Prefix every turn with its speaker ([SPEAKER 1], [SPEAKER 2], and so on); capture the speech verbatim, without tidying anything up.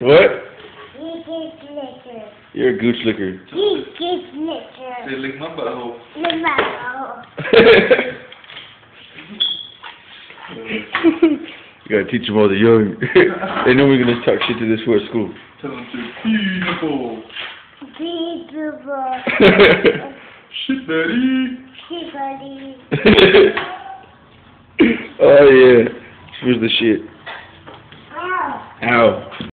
[SPEAKER 1] What?
[SPEAKER 2] He gets liquor.
[SPEAKER 1] You're a gooch licker.
[SPEAKER 2] He gets liquor.
[SPEAKER 3] Say, lick my butthole.
[SPEAKER 2] Lick my butthole.
[SPEAKER 1] You gotta teach them all the young. They know we're gonna talk shit to this for school.
[SPEAKER 3] Tell them to beautiful.
[SPEAKER 2] Beautiful.
[SPEAKER 3] Shit, buddy.
[SPEAKER 2] Shit, buddy.
[SPEAKER 1] Oh yeah, here's the shit.
[SPEAKER 2] Ow.
[SPEAKER 1] Ow.